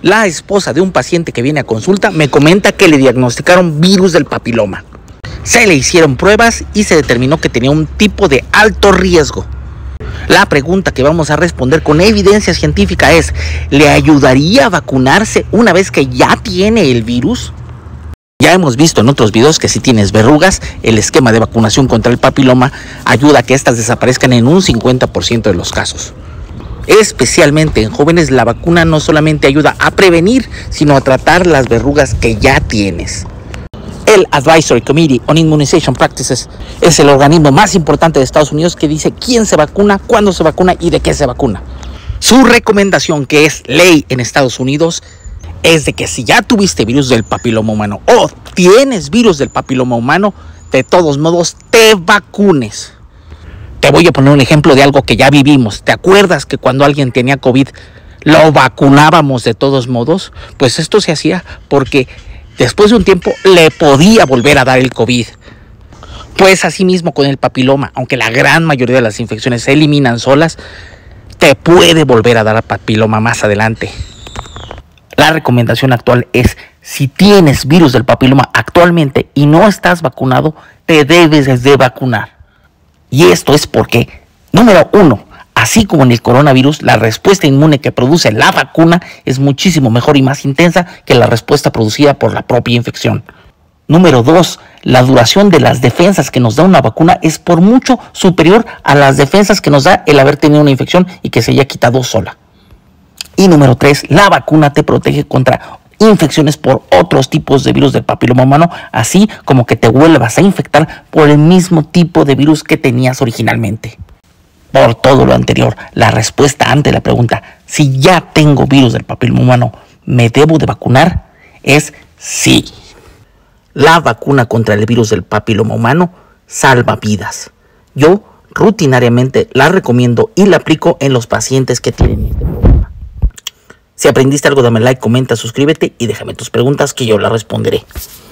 La esposa de un paciente que viene a consulta me comenta que le diagnosticaron virus del papiloma. Se le hicieron pruebas y se determinó que tenía un tipo de alto riesgo. La pregunta que vamos a responder con evidencia científica es: ¿le ayudaría a vacunarse una vez que ya tiene el virus? Ya hemos visto en otros videos que si tienes verrugas, el esquema de vacunación contra el papiloma ayuda a que estas desaparezcan en un 50% de los casos. Especialmente en jóvenes, la vacuna no solamente ayuda a prevenir, sino a tratar las verrugas que ya tienes. El Advisory Committee on Immunization Practices es el organismo más importante de Estados Unidos que dice quién se vacuna, cuándo se vacuna y de qué se vacuna. Su recomendación, que es ley en Estados Unidos, es de que si ya tuviste virus del papiloma humano o tienes virus del papiloma humano, de todos modos te vacunes. Te voy a poner un ejemplo de algo que ya vivimos. ¿Te acuerdas que cuando alguien tenía COVID lo vacunábamos de todos modos? Pues esto se hacía porque después de un tiempo le podía volver a dar el COVID. Pues así mismo con el papiloma, aunque la gran mayoría de las infecciones se eliminan solas, te puede volver a dar el papiloma más adelante. La recomendación actual es: si tienes virus del papiloma actualmente y no estás vacunado, te debes de vacunar. Y esto es porque, número 1, así como en el coronavirus, la respuesta inmune que produce la vacuna es muchísimo mejor y más intensa que la respuesta producida por la propia infección. Número 2, la duración de las defensas que nos da una vacuna es por mucho superior a las defensas que nos da el haber tenido una infección y que se haya quitado sola. Y número 3, la vacuna te protege contra infecciones por otros tipos de virus del papiloma humano, así como que te vuelvas a infectar por el mismo tipo de virus que tenías originalmente. Por todo lo anterior, la respuesta ante la pregunta si ya tengo virus del papiloma humano, ¿me debo de vacunar? Es sí. La vacuna contra el virus del papiloma humano salva vidas. Yo rutinariamente la recomiendo y la aplico en los pacientes que tienen este problema. Si aprendiste algo, dame like, comenta, suscríbete y déjame tus preguntas que yo las responderé.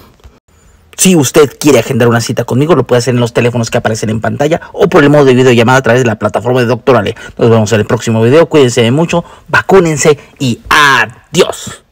Si usted quiere agendar una cita conmigo, lo puede hacer en los teléfonos que aparecen en pantalla o por el modo de videollamada a través de la plataforma de Dr. Ale. Nos vemos en el próximo video. Cuídense mucho, vacúnense y adiós.